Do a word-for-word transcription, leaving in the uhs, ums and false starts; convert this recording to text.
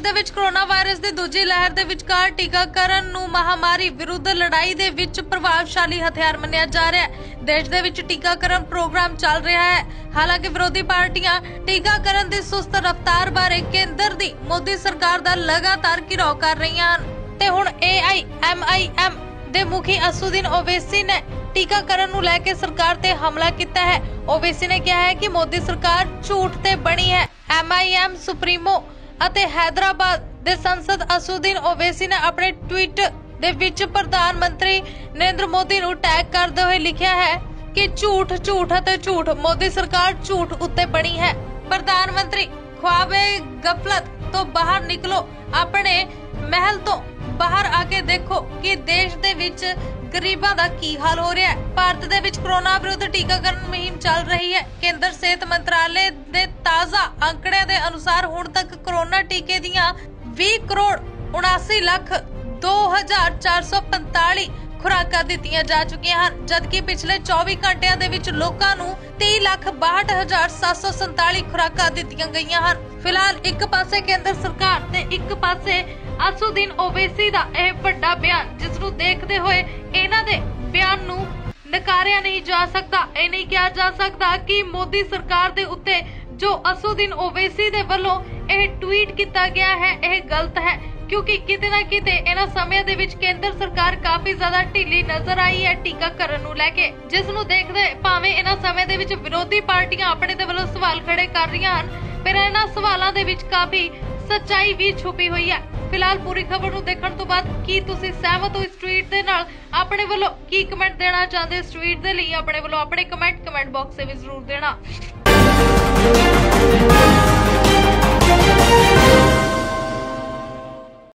ਦੇ ਵਿੱਚ corona virus ਦੀ ਦੂਜੀ ਲਹਿਰ ਦੇ ਵਿਚਕਾਰ ਟੀਕਾਕਰਨ ਨੂੰ ਮਹਾਮਾਰੀ ਵਿਰੁੱਧ ਲੜਾਈ ਦੇ ਵਿੱਚ ਪ੍ਰਭਾਵਸ਼ਾਲੀ ਹਥਿਆਰ ਮੰਨਿਆ ਜਾ ਰਿਹਾ ਹੈ। ਦੇਸ਼ ਦੇ ਵਿੱਚ ਟੀਕਾਕਰਨ ਪ੍ਰੋਗਰਾਮ ਚੱਲ ਰਿਹਾ ਹੈ। ਹਾਲਾਂਕਿ ਵਿਰੋਧੀ ਪਾਰਟੀਆਂ ਟੀਕਾਕਰਨ ਦੀ ਸੁਸਤ ਰਫ਼ਤਾਰ ਬਾਰੇ ਕੇਂਦਰ ਦੀ ਮੋਦੀ ਸਰਕਾਰ ਦਾ ਲਗਾਤਾਰ ਘਿਰਾਓ ਕਰ ਰਹੀਆਂ ਹਨ ਤੇ ਹੁਣ ਏ ਆਈ ਐਮ ਆਈ ਐਮ ਦੇ ਮੁਖੀ ਅਸਦੁੱਦੀਨ ਓਵੈਸੀ ਨੇ ਟੀਕਾਕਰਨ ਨੂੰ ਲੈ ਕੇ ਸਰਕਾਰ ਤੇ ਹਮਲਾ ਕੀਤਾ ਹੈ। ਓਵੈਸੀ ਨੇ ਕਿਹਾ ਹੈ ਕਿ ਮੋਦੀ ਸਰਕਾਰ ਝੂਠ ਤੇ ਬਣੀ ਹੈ। ਐਮ ਆਈ ਐਮ ਸੁਪਰੀਮੋ ਅਤੇ ਹੈਦਰਾਬਾਦ ਦੇ ਸੰਸਦ ਅਸਦੁੱਦੀਨ ਓਵੈਸੀ ਨੇ ਆਪਣੇ ਟਵੀਟ ਦੇ ਵਿੱਚ ਪ੍ਰਧਾਨ ਮੰਤਰੀ ਨਰਿੰਦਰ ਮੋਦੀ ਨੂੰ ਟੈਗ ਕਰਦੇ ਹੋਏ ਲਿਖਿਆ ਹੈ ਕਿ ਝੂਠ ਝੂਠ ਅਤੇ ਝੂਠ ਮੋਦੀ ਸਰਕਾਰ ਝੂਠ ਉੱਤੇ ਬਣੀ ਹੈ। ਪ੍ਰਧਾਨ ਮੰਤਰੀ ख्वाबे गफलत तो बाहर निकलो, अपने महल तो बाहर आके देखो कि देश दे विच गरीबां दा की हाल हो रहा है। भारत दे विच कोरोना विरुद्ध टीकाकरण मुहिम चल रही है। केंद्र सेहत मंत्रालय दे ताज़ा आंकड़े दे अनुसार हुण तक कोरोना टीके दियां बीस करोड़ उनासी लाख दो हजार चार सौ पैंताली खुराकां दित्तियां जा चुकियां हैं, जबकि पिछले चौबीस घंटिया दे विच लोकां नूं तीस लाख बाहठ हजार सात सौ संताली खुराकां दित्तियां गईयां हैं। फिलहाल एक पासे केंद्र सरकार ते एक पासे असदुद्दीन ओवैसी दा यह वड्डा बयान, जिस नूं देखदे होए इन्हां दे बयान नूं नकारिया नहीं जा सकता। यह नहीं कहा जा सकता कि मोदी सरकार दे उत्ते जो असदुद्दीन ओवैसी दे वल्लों यह ट्वीट किया गया है यह गलत है, क्योंकि किते ना किते इन्हां समयां दे विच केंद्र सरकार काफी ज्यादा ढिली नजर आई है टीकाकरण नूं लैके, जिस नूं देखदे भावें इन्हां समयां दे विच विरोधी पार्टियां अपने दे वल्लों सवाल खड़े कर रहीआं हन, पर इन्हां सवालां दे विच काफी सच्चाई भी छुपी हुई है। फिलहाल पूरी खबर नूं देखण तों बाद की तुसीं सहमत हो इस ट्वीट दे नाल? अपने वल्लों की कमेंट देना चाहते इस ट्वीट दे लई अपने वल्लों अपने कमेंट कमेंट बॉक्स दे विच जरूर देना।